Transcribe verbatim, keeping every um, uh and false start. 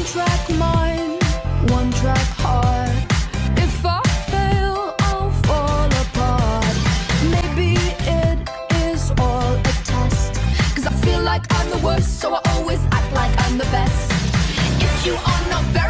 One track mind, one track heart. If I fail, I'll fall apart. Maybe it is all a test, 'cause I feel like I'm the worst, so I always act like I'm the best. If you are not